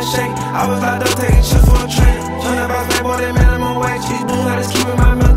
and shake. I was locked up taking shit for a train. Turn about back, boy, that minimum wage. These dudes, I just keeping my